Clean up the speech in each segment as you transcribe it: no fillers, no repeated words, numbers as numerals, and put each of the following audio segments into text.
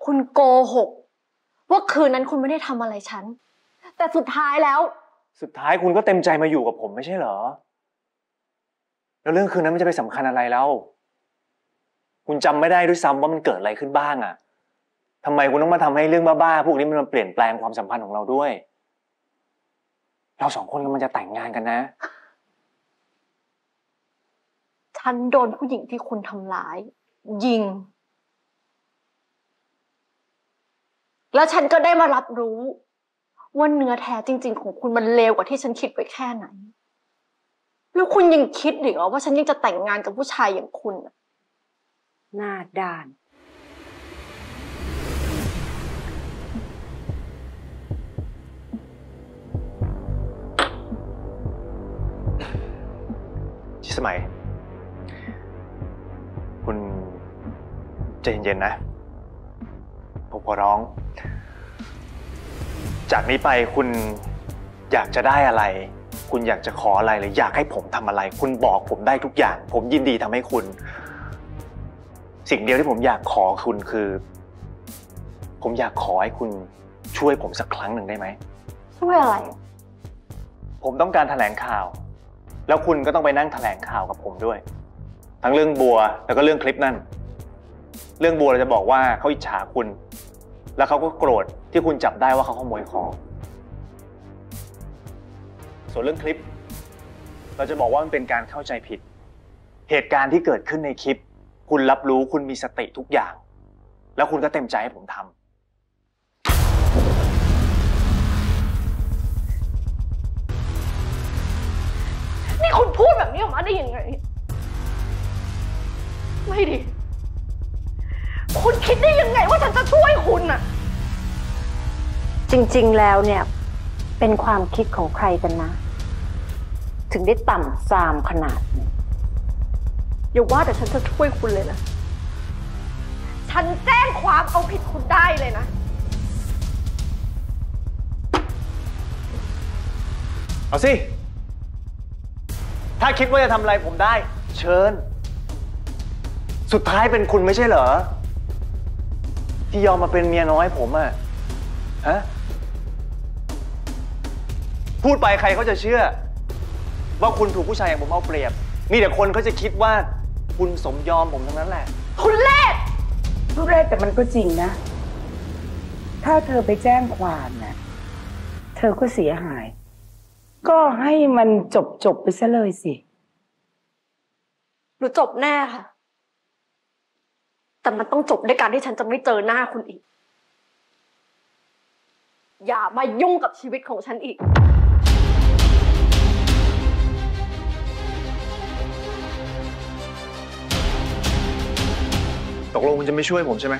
คุณโกหกว่าคืนนั้นคุณไม่ได้ทำอะไรฉันแต่สุดท้ายคุณก็เต็มใจมาอยู่กับผมไม่ใช่เหรอแล้วเรื่องคืนนั้นมันจะไปสำคัญอะไรแล้วคุณจำไม่ได้ด้วยซ้ำว่ามันเกิดอะไรขึ้นบ้างอะทำไมคุณต้องมาทำให้เรื่องบ้าๆพวกนี้มันมาเปลี่ยนแปลงความสัมพันธ์ของเราด้วยเราสองคนกำลังจะแต่งงานกันนะฉันโดนผู้หญิงที่คุณทำร้ายยิงแล้วฉันก็ได้มารับรู้ว่าเนื้อแท้จริงๆของคุณมันเลวกว่าที่ฉันคิดไว้แค่ไหนแล้วคุณยังคิดอีกเหรอว่าฉันยังจะแต่งงานกับผู้ชายอย่างคุณหน้าด้านชิสมัยคุณใจเย็นๆนะผมขอร้องจากนี้ไปคุณอยากจะได้อะไรคุณอยากจะขออะไรหรืออยากให้ผมทำอะไรคุณบอกผมได้ทุกอย่างผมยินดีทำให้คุณสิ่งเดียวที่ผมอยากขอคุณคือผมอยากขอให้คุณช่วยผมสักครั้งหนึ่งได้ไหมช่วยอะไรผมต้องการแถลงข่าวแล้วคุณก็ต้องไปนั่งแถลงข่าวกับผมด้วยทั้งเรื่องบัวแล้วก็เรื่องคลิปนั่นเรื่องบัวเราจะบอกว่าเขาอิจฉาคุณแล้วเขาก็โกรธที่คุณจับได้ว่าเขาขโมยของส่วนเรื่องคลิปเราจะบอกว่ามันเป็นการเข้าใจผิดเหตุการณ์ที่เกิดขึ้นในคลิปคุณรับรู้คุณมีสติทุกอย่างแล้วคุณก็เต็มใจให้ผมทำนี่คุณพูดแบบนี้ออกมาได้ยังไงไม่ดีคุณคิดได้ยังไงว่าฉันจะช่วยคุณน่ะจริงๆแล้วเนี่ยเป็นความคิดของใครกันนะถึงได้ต่ำทรามขนาดนี้อย่าว่าแต่ฉันจะช่วยคุณเลยนะฉันแจ้งความเอาผิดคุณได้เลยนะเอาสิถ้าคิดว่าจะทำอะไรผมได้เชิญสุดท้ายเป็นคุณไม่ใช่เหรอที่ยอมมาเป็นเมียน้อยผมอะฮะพูดไปใครเขาจะเชื่อว่าคุณถูกผู้ชายอย่างผมเอาเปรียบมีแต่คนเขาจะคิดว่าคุณสมยอมผมทั้งนั้นแหละคุณเล่ห์ทุเรศแต่มันก็จริงนะถ้าเธอไปแจ้งความนะเธอก็เสียหายก็ให้มันจบไปซะเลยสิหนูจบแน่ค่ะแต่มันต้องจบด้วยการที่ฉันจะไม่เจอหน้าคุณอีกอย่ามายุ่งกับชีวิตของฉันอีกตกลงคุณจะไม่ช่วยผมใช่ไหม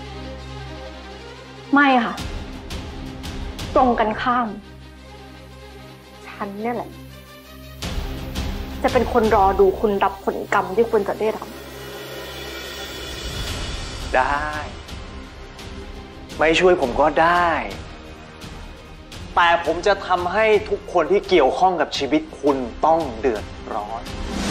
ไม่ค่ะตรงกันข้ามฉันเนี่ยแหละจะเป็นคนรอดูคุณรับผลกรรมที่คุณจะได้รับได้ไม่ช่วยผมก็ได้แต่ผมจะทำให้ทุกคนที่เกี่ยวข้องกับชีวิตคุณต้องเดือดร้อน